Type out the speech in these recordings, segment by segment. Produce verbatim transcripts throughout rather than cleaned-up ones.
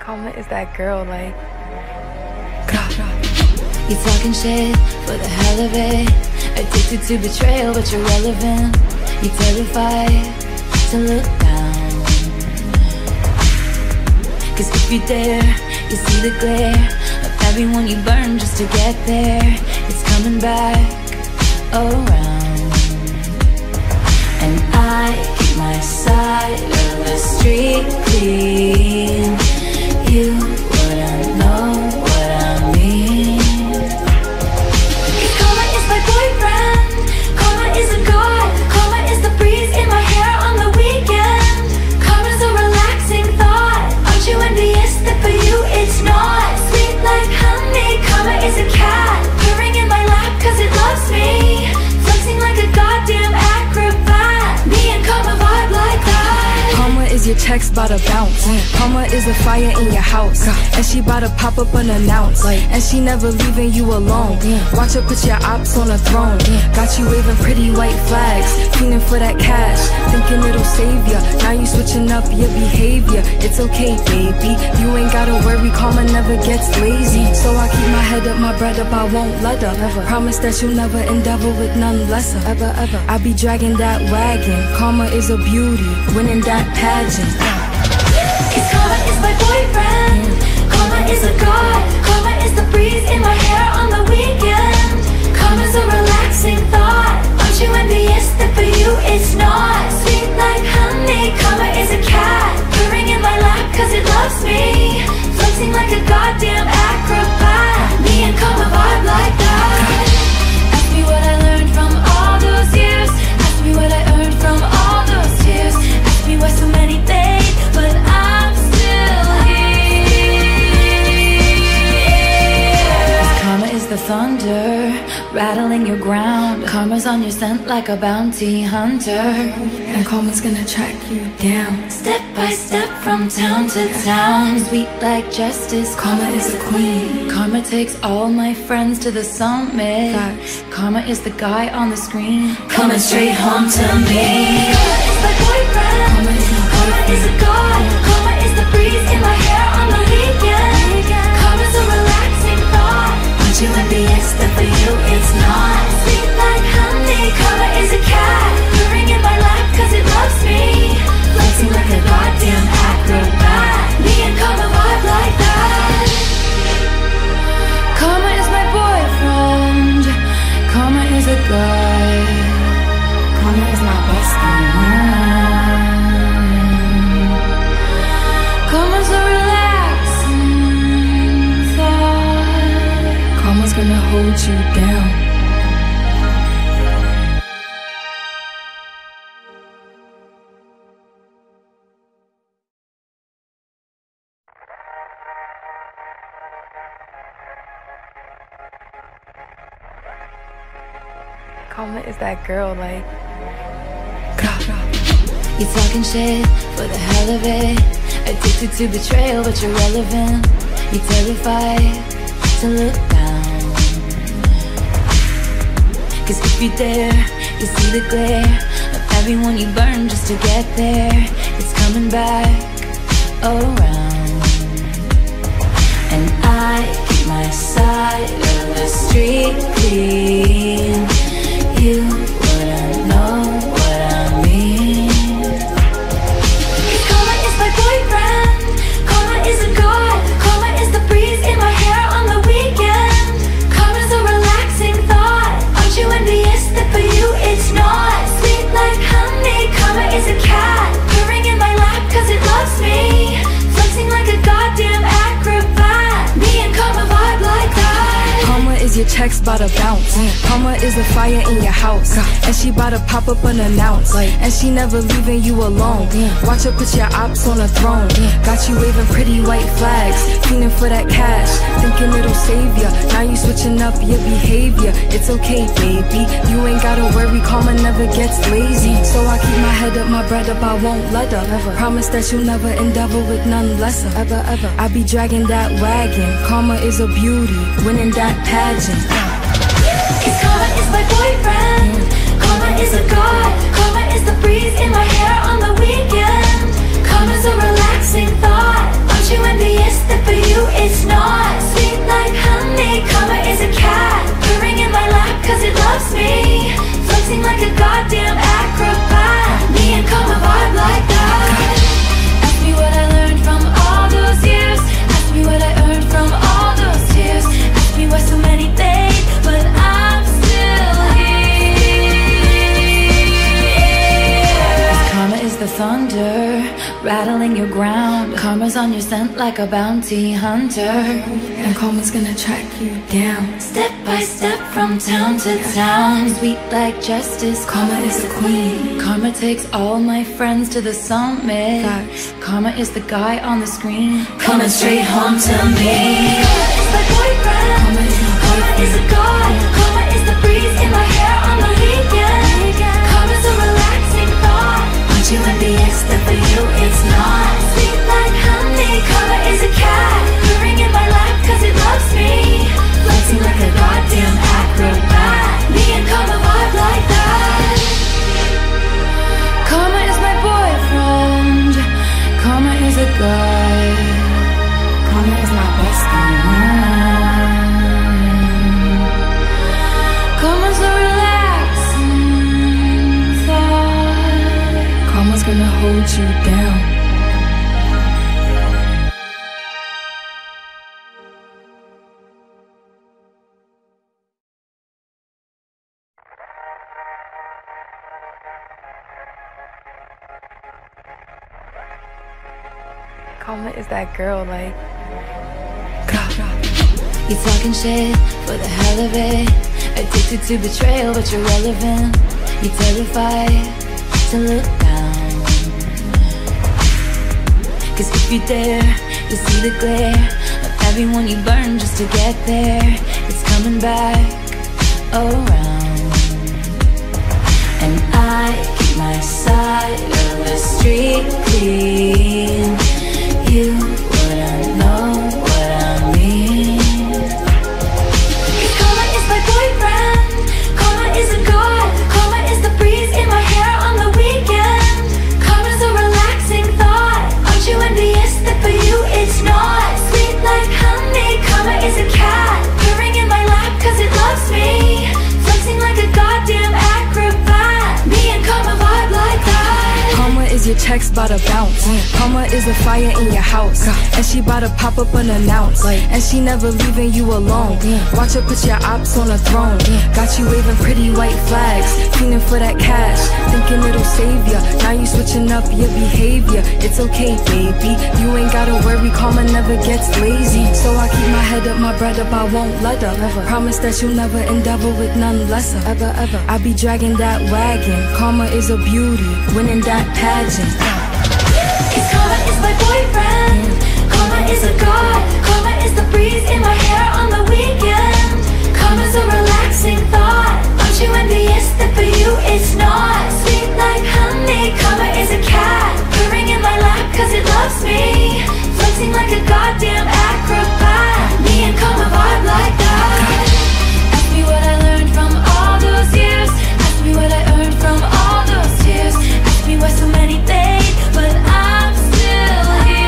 Karma is that girl, like Grah. You talking shit for the hell of it, addicted to betrayal, but you're relevant. You terrified to look down, cause if you dare, you see the glare of everyone you burn just to get there. It's coming back around, and I keep my side of the street clean. You wouldn't know what I mean. Cause karma is my boyfriend, karma is a god, karma is the breeze in my hair on the weekend. Karma's a relaxing thought, aren't you envious that for you it's not? Sweet like honey, karma is a cat, purring in my lap cause it loves me, flexing like a goddamn acrobat. Me and karma vibe like that. Karma is your text bout to bounce. Karma is a fire in your house, and she bout to pop up unannounced. And she never leaving you alone. Watch her put your ops on a throne. Got you waving pretty white flags, fiending for that cash, thinking it'll save ya. Now you switching up your behavior. It's okay, baby, you ain't gotta worry, karma never gets lazy. So I keep my head up, my bread up, I won't let her. Promise that you'll never endeavor with none lesser. Ever, ever. I be dragging that wagon. Karma is a beauty, winning that pageant. Cause karma is my boyfriend, karma is a god, karma is the breeze in my hair on the weekend. Karma's a relaxing thought, aren't you envious that for you it's not? Sweet like honey, karma is a cat, purring in my lap cause it loves me, flexing like a goddamn acrobat. Me and karma vibe like that. Ask me what I learned from all those years, ask me what I earned from all those tears, ask me why so many fade, but I'm still here. Karma is the thunder, rattling your ground. Karma's on your scent like a bounty hunter, And karma's gonna track you down. step by step from town to town. Sweet like justice, karma is a queen. Karma takes all my friends to the summit. Facts. Karma is the guy on the screen, coming straight home to me. Karma is my boyfriend, Karma is my karma is a god, karma is the breeze in my hair on the weekend. Karma's a relaxing thought, aren't you envious that for you it's not? Sweet like honey, karma is a cat, purring in my lap cause it loves me, flexing like a goddamn acrobat. Me and karma vibe like that. Karma is my boyfriend, karma is a guy, Karma is my bestie. karma's a relaxing thought. Karma's gonna hold you down. Karma is that girl, like Grah. You talking shit for the hell of it, addicted to betrayal, but you're relevant. You terrified to look down, cause if you dare, you see the glare of everyone you burn just to get there. It's coming back around, and I keep my side of the street clean. You wouldn't know what I mean. Cause karma is my boyfriend, karma is a god, karma is the breeze in my hair on the weekend. Karma's a relaxing thought, aren't you envious that for you it's not? Sweet like honey, karma is a cat, purring in my lap cause it loves me, flexing like a goddamn acrobat. Me and karma vibe like that. Karma is your text bout to bounce. Karma is a fire in your house, and she bout to pop up unannounced. And she never leaving you alone. Watch her put your ops on a throne. Got you waving pretty white flags, fiending for that cash, thinking it'll save ya. Now you switching up your behavior. It's okay, baby, you ain't gotta worry, karma never gets lazy. So I keep my head up, my bread up, I won't let her. Promise that you'll never endeavor with none lesser. Ever, ever. I be dragging that wagon. Karma is a beauty, winning that pageant. Cause karma is my boyfriend, karma is a god, karma is the breeze in my hair on the weekend. Karma's a relaxing thought, aren't you envious thunder, rattling your ground. Karma's on your scent like a bounty hunter, and karma's gonna track you down. Step by step from town to town, sweet like justice. Karma is a queen. Karma takes all my friends to the summit. Facts. Karma is the guy on the screen, coming straight home to me. Karma is my boyfriend. Karma is my Karma is a god. Karma is the breeze in my hair on the weekend. Karma's a relaxing thought. Aren't you envious that for you it's not? Sweet like honey. Karma is a cat, purring in my lap cause it loves me. Flexing like a goddamn acrobat. Me and Karma vibe like that. Karma is my boyfriend. Karma is a guy. Karma is my bestie. Karma's a relaxing thought. Karma's gonna hold you down. Karma is that girl like Grah. You talking shit for the hell of it, addicted to betrayal but you're relevant. You terrified to look down, cause if you dare, you see the glare of everyone you burn just to get there. It's coming back around, and I keep my side of the street clean. You wouldn't know what I mean. Cause karma is my boyfriend. Karma is a god. Karma is the breeze in my hair on the weekend. Karma's a relaxing thought. Aren't you envious that for you it's not? Sweet like honey. Karma is a cat, purring in my lap cause it loves me. Flexing like a goddamn acrobat. Me and Karma vibe like that. Karma is your checks bout to bounce. Karma is a fire in your house, and she bout to pop up unannounced. And she never leaving you alone. Watch her put your ops on a throne. Got you waving pretty white flags, fiending for that cash, thinking it'll save ya. Now you switching up your behavior. It's okay, baby, you ain't gotta worry. Karma never gets lazy, so I keep my head up, my bread up, I won't let her. Promise that you'll never endeavor with none lesser. Ever, ever. I be dragging that wagon. Karma is a beauty, winning that pageant. Cause karma is my boyfriend. Karma is a god. Karma is the breeze in my hair on the weekend. Karma's a relaxing thought. Aren't you envious that for you it's not? Sweet like honey. Karma is a cat, purring in my lap cause it loves me. Flexing like a goddamn acrobat. Me and Karma vibe like that. Ask me what I learned from all those years. Ask me what I earned from all those tears. Ask me why so many fade, but I'm still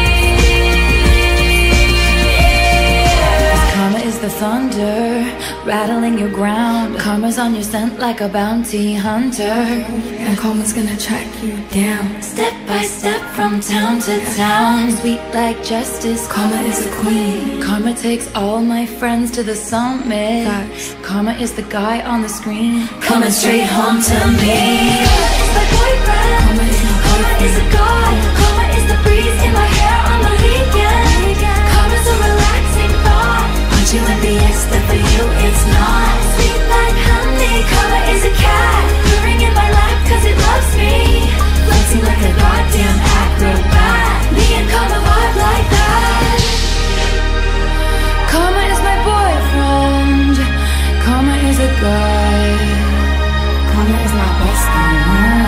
here. Cause karma is the thunder, rattling your ground. Karma's on your scent like a bounty hunter, and karma's gonna track you down. Step by step from town to town, sweet like justice. Karma is a queen. Karma takes all my friends to the summit. Facts. Karma is the guy on the screen, coming straight home to me. Karma is my boyfriend. Karma is my Karma is a god. Karma is the breeze in my hair on the weekend. Karma's a relaxing thought. Aren't you envious that for you it's not? Sweet like honey. Karma is a cat, purring in my lap cause it loves me. Flexing like a goddamn acrobat. Me and Karma vibe like that. Karma is my boyfriend. Karma is a guy. Karma is my bestie.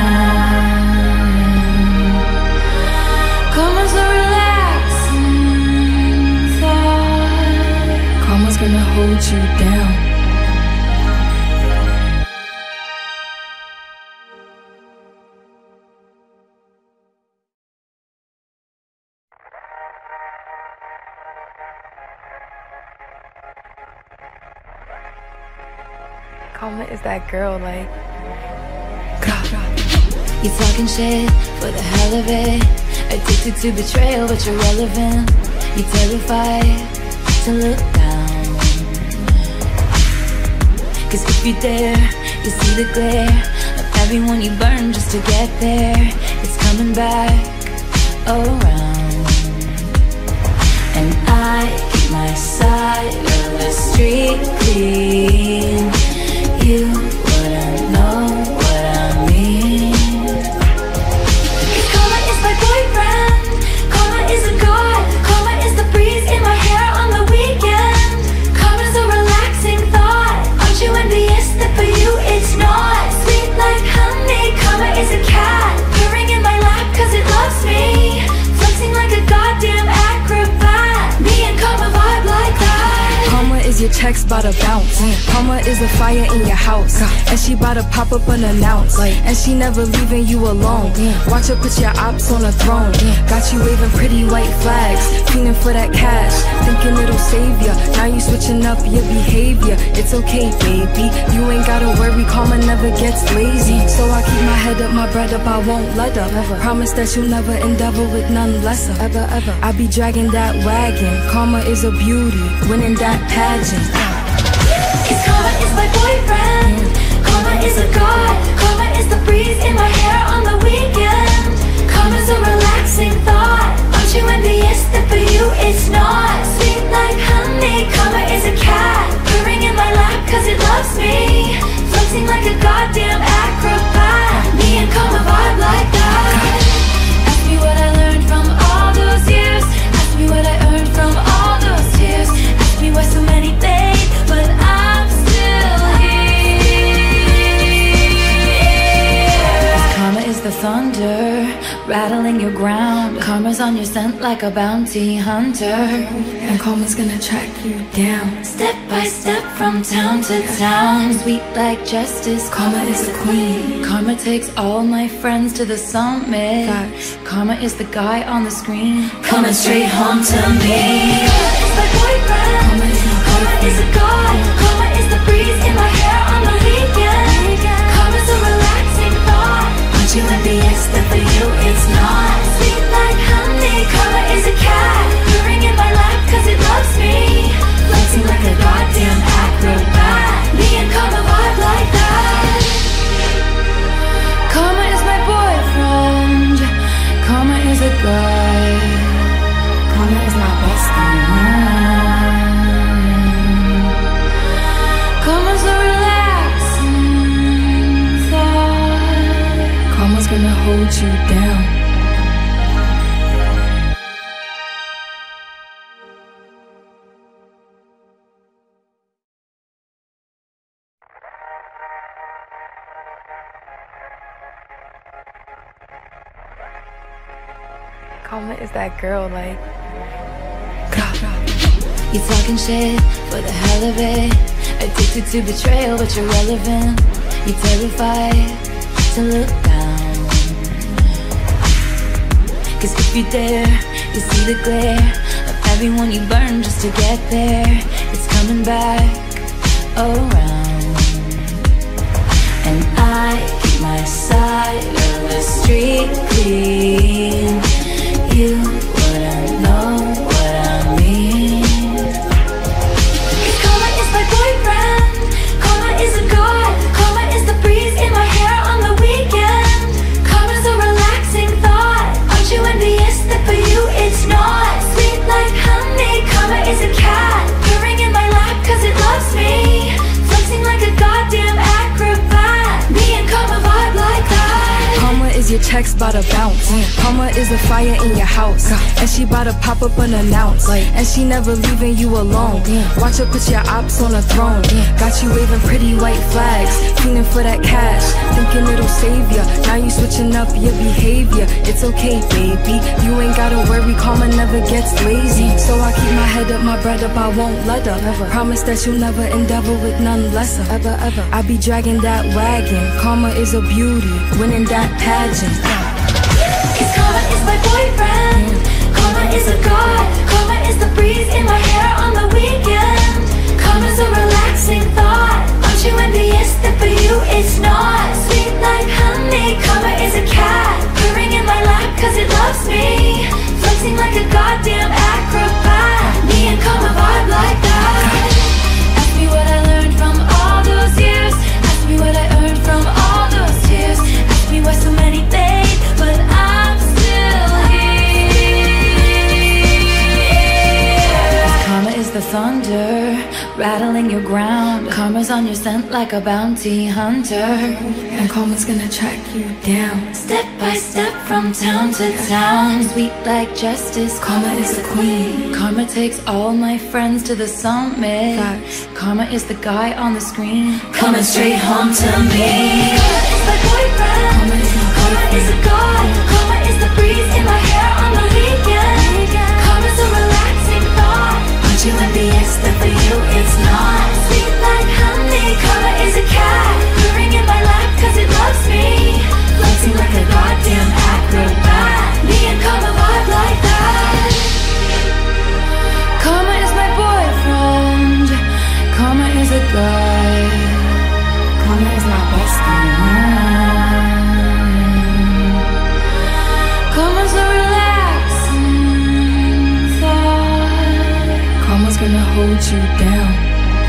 Karma's a relaxing thought. Karma's gonna hold you down. Karma is that girl like Grah. You talking shit for the hell of it, addicted to betrayal but you're relevant. You terrified to look down, cause if you dare, you see the glare of everyone you burned just to get there, it's coming back around. And I keep my side of the street clean. You wouldn't know what I mean. Cause karma is my boyfriend, karma is a god, karma is the breeze in my hair on the weekend. Karma's a relaxing thought, aren't you envious that for you it's not? Sweet like honey, karma is a cat, purring in my lap cause it loves me, flexing like a goddamn acrobat. Me and karma vibe like that. Karma is your text bout to bounce. Karma is a fire in your house, and she bout to pop up unannounced. And she never leaving you alone. Watch her put your ops on a throne. Got you waving pretty white flags, fiending for that cash, thinking it'll save ya. Now you switching up your behavior. It's okay, baby, you ain't gotta worry, karma never gets lazy. So I keep my head up, my bread up, I won't let up. Promise that you'll never endeavor with none lesser. Ever, ever, I be dragging that wagon. Karma is a beauty, winning that pageant. Cause karma is my boyfriend, karma is a god, karma is the breeze in my hair on the weekend. Karma's a relaxing thought, aren't you envious that for you it's not? Sweet like honey, karma is a cat, purring in my lap cause it loves me, flexing like a goddamn acrobat. Me and karma vibe like that. Ask me what I learned from all those years, ask me what I earned from all those tears, ask me why so many fade, but I'm still here. Cause karma is the thunder, rattling your ground. Karma's on your scent like a bounty hunter, And karma's gonna track you down. step by step from town to town. Sweet like justice, karma is a queen. Karma takes all my friends to the summit. Facts. Karma is the guy on the screen, Coming straight home to me. Karma is my boyfriend, Karma is my karma is a god, karma is the breeze in my hair on the weekend. Karma's a relaxing thought, Aren't you envious that for you it's not? sweet like honey, karma is a cat, purring in my lap cause it loves me, Flexing like a goddamn acrobat. me and karma vibe like that. Karma is my boyfriend, karma is a guy, Karma is my bestie. karma's a relaxing thought. Karma's gonna hold you down. Karma is that girl, like You talking shit for the hell of it, addicted to betrayal but you're relevant. You're terrified to look down, cause if you dare, you see the glare of everyone you burned just to get there, it's coming back around. And I keep my side of the street clean. You wouldn't know what I mean. Cause karma is my boyfriend, karma is a god, karma is the breeze in my hair on the weekend. Karma's a relaxing thought, aren't you envious that for you it's not? Sweet like honey, karma is a cat, purring in my lap cause it loves me, flexing like a goddamn acrobat. Me and karma vibe like that. Karma is your text bout to bounce. Karma is a fire in your house, and she bout to pop up unannounced. And she never leaving you alone. Watch her put your ops on a throne. Got you waving pretty white flags, fiending for that cash, thinking it'll save ya. Now you switching up your behavior. It's okay, baby, you ain't gotta worry, karma never gets lazy. So I keep my head up, my bread up, I won't let up. Promise that you'll never endeavor with none lesser. Ever, ever, I be dragging that wagon. Karma is a beauty, winning that pageant. Cause karma is my boyfriend, karma is a god, karma is the breeze in my hair on the weekend. Karma's a relaxing thought, aren't you envious that for you it's not? Sweet like honey, karma is a cat, purring in my lap cause it loves me, flexing like a goddamn acrobat. Me and karma vibe like that. Ask me what I learned from all those years, ask me what I earned from all those tears, on your scent like a bounty hunter, and karma's gonna track you down. Step by step from town to town, sweet like justice. Karma is a queen. Karma takes all my friends to the summit. Facts. Karma is the guy on the screen, coming straight home to me. Karma is my boyfriend. Karma is my Karma is a god. Karma is the breeze in my hair on the weekend. Karma's a relaxing thought. Aren't you envious that for you it's not? Sweet like honey. Karma is a cat, purring in my lap cause it loves me. Flexing like a goddamn acrobat. Me and Karma vibe like that. Karma is my boyfriend. Karma is a guy. Karma is my bestie. Karma's a relaxing thought. Karma's gonna hold you down.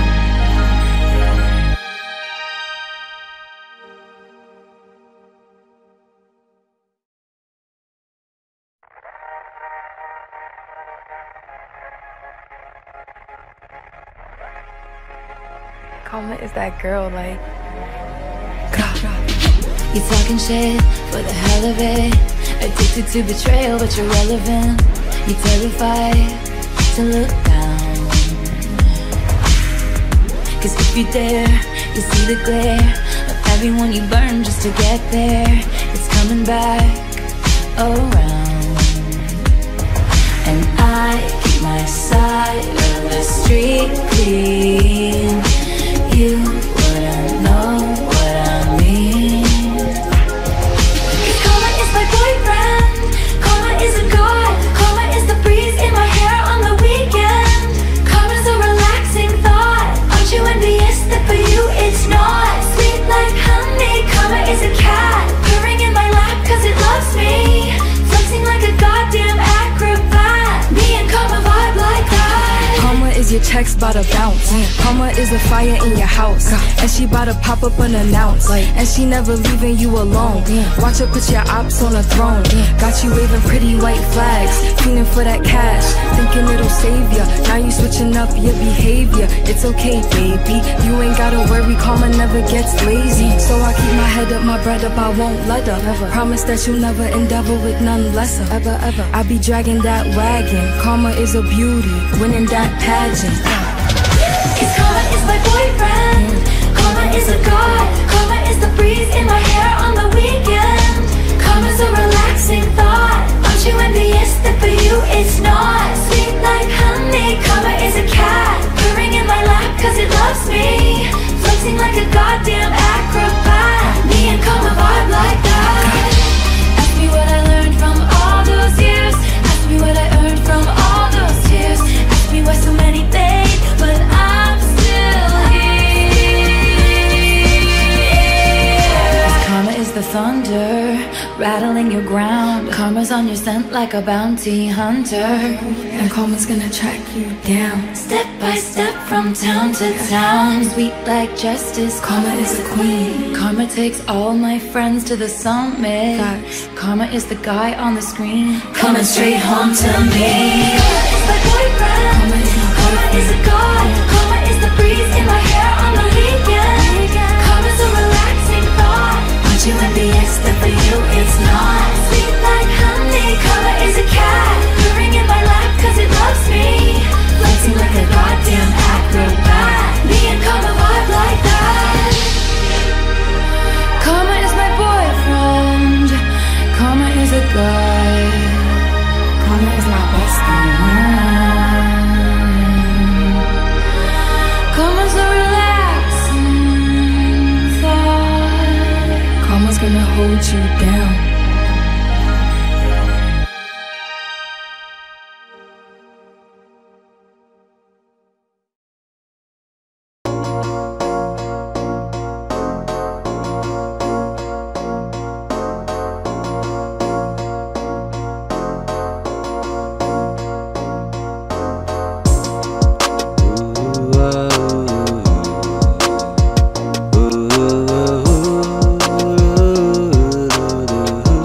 Karma is that girl like Grah. You talking shit for the hell of it. Addicted to betrayal but you're relevant. You terrified to look down. Cause if you dare, you see the glare of everyone you burn just to get there. It's coming back around. And I keep my side of the street clean. You wouldn't know what I mean. Cause karma is my boyfriend. Karma is a god. Karma is the breeze in my hair on the weekend. Karma's a relaxing thought. Aren't you envious that for you it's not? Sweet like honey. Karma is a cat, purring in my lap cause it loves me. Flexing like a goddamn acrobat. Me and Karma vibe like that. Karma is your checks bout to bounce. Karma is a fire in your house, and she bout to pop up unannounced. And she never leaving you alone. Watch her put your ops on a throne. Got you waving pretty white flags, fiending for that cash, thinking it'll save ya. Now you switching up your behavior. It's okay, baby, you ain't gotta worry. Karma never gets lazy, so I keep my head up, my bread up, I won't let her. Promise that you'll never endeavor with none lesser. Ever, ever. I be dragging that wagon. Karma is a beauty, winning that pageant. Cause karma is my boyfriend. Karma is a god. Karma is the breeze in my hair on the weekend. Karma's a relaxing thought. Aren't you envious that for you it's not? Sweet like honey. Karma is a cat, purring in my lap cause it loves me. Flexing like a goddamn acrobat. Me and Karma vibe like that. Ask me what I learned from all those years. Ask me what I earned from all those tears. Ask me why so many fade, but I'm still here. Cause karma is the thunder, rattling your ground. Karma's on your scent like a bounty hunter, and karma's gonna track you down. Step by step from town to town, sweet like justice. Karma is a queen. Karma takes all my friends to the summit. Facts. Karma is the guy on the screen, coming straight home to me. Karma is my boyfriend. Karma is my Karma is a god. Karma is the breeze in my hair on the weekend. Karma's a relaxing thought. Aren't you envious that for you it's not? Sweet like honey. Karma is a cat, purring in my lap cause it loves me. Flexing like a goddamn acrobat. Me and Karma vibe like that. Karma is my boyfriend. Karma is a guy. Karma is my bestie. Karma's a relaxing thought. Karma's gonna hold you down. Ooh, ooh, ooh, ooh, ooh, ooh.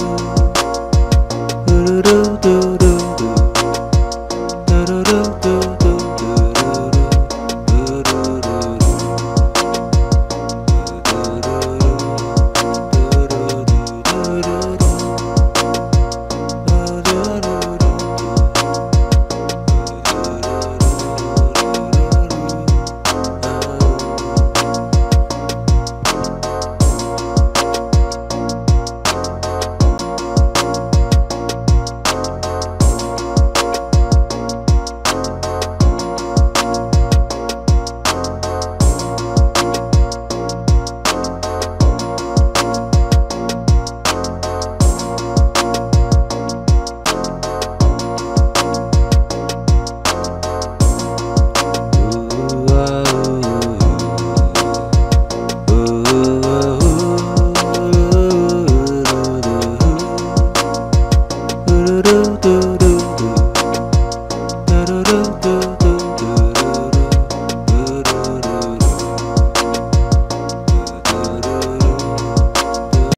do do.